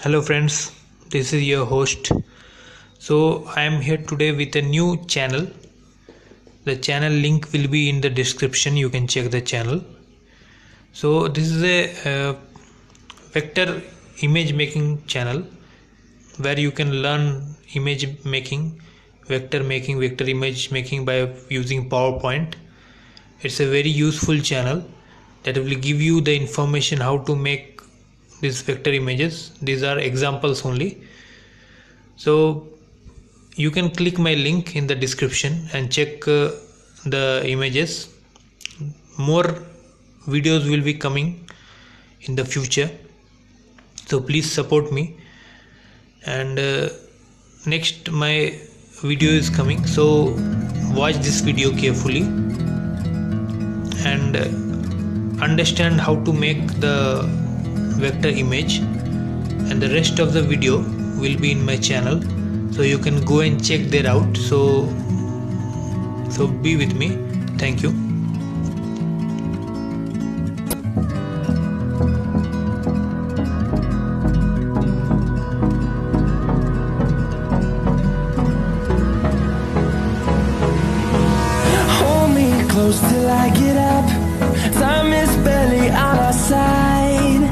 Hello friends, this is your host. So I am here today with a new channel. The channel link will be in the description. You can check the channel. So this is a vector image making channel where you can learn image making, vector image making by using PowerPoint. It's a very useful channel that will give you the information how to make these vector images. These are examples only, so you can click my link in the description and check the images. More videos will be coming in the future, so please support me. And next my video is coming, so watch this video carefully and understand how to make the vector image, and the rest of the video will be in my channel, so you can go and check that out. So be with me. Thank you. Hold me close till I get up. Time is barely on our side.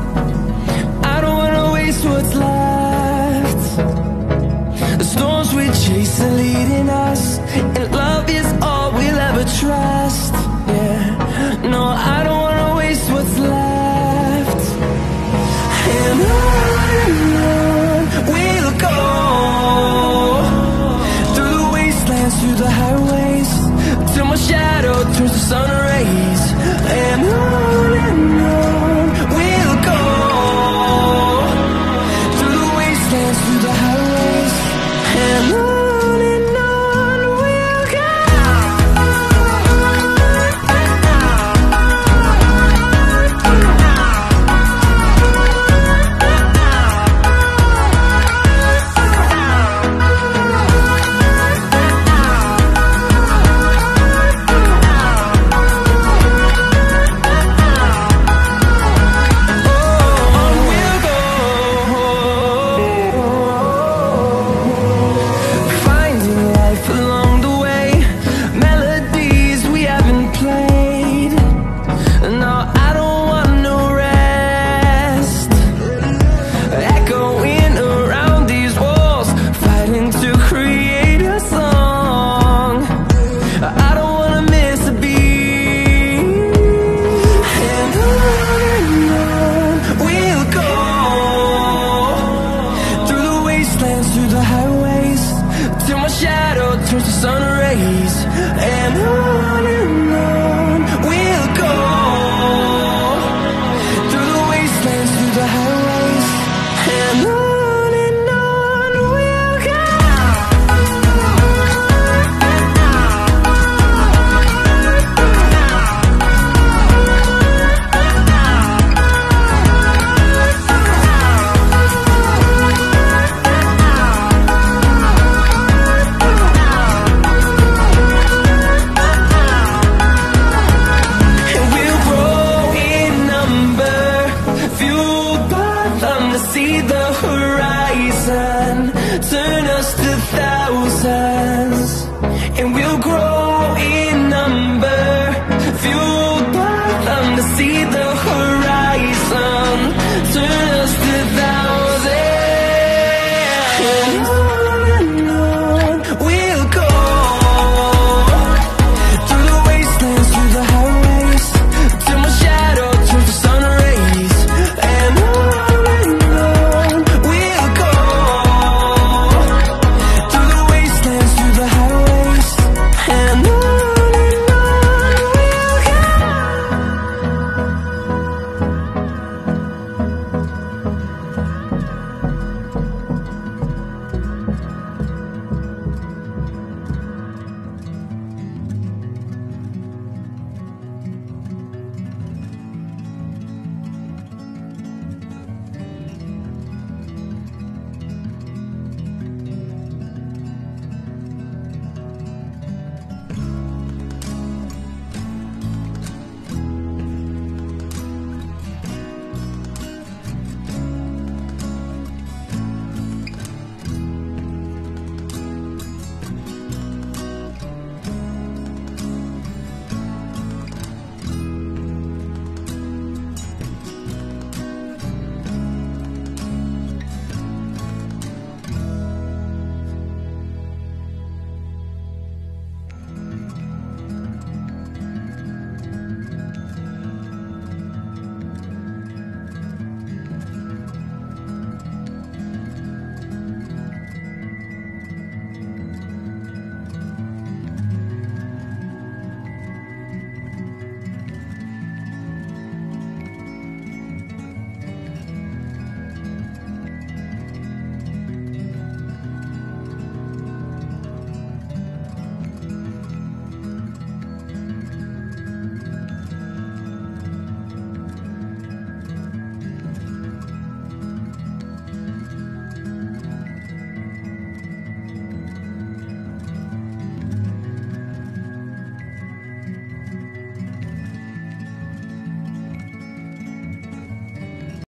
What's left? The storms we chase are leading us, and love is all we'll ever trust. Yeah, no, I don't wanna waste what's left. And on we'll go, through the wastelands, through the highways, till my shadow turns to sun rays. And on we'll go, through the highways, and on we'll go. Through the highways, till my shadow turns to sun rays. And on we'll go, through the wastelands, through the highways, and on we'll go. See the horizon, turn us to thousands.